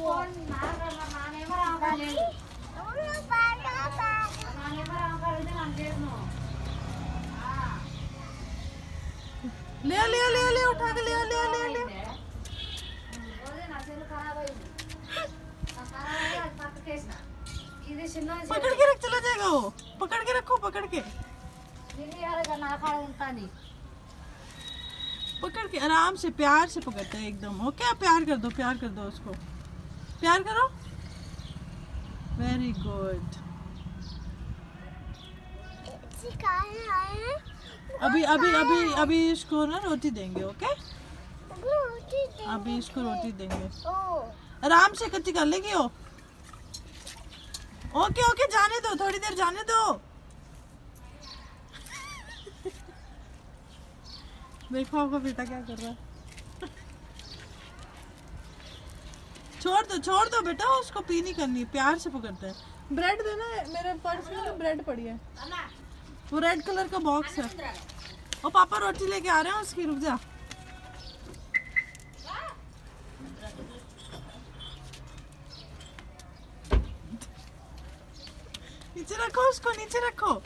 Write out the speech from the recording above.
ले ले ले ले उठा के ले ले ले ले पकड़ के रख, चला जाएगा वो। पकड़ के रखो, पकड़ के पकड़ के आराम से प्यार से पकड़ते हैं एकदम। ओके, प्यार कर दो, प्यार कर दो उसको, प्यार करो। Very good. अभी अभी अभी अभी इसको ना रोटी देंगे। ओके, अभी इसको रोटी देंगे। आराम से कच्ची कर लेगी वो। ओके ओके, जाने दो, थोड़ी देर जाने दो। देखो आपका बेटा क्या कर रहा है। छोड़ दो बेटा, उसको पी नहीं करनी, प्यार से पकड़ते हैं। ब्रेड देना है, मेरे पर्स में तो ब्रेड पड़ी है, वो रेड कलर का बॉक्स है। और पापा रोटी लेके आ रहे हैं उसकी, रुक जा। नीचे रखो उसको, नीचे रखो।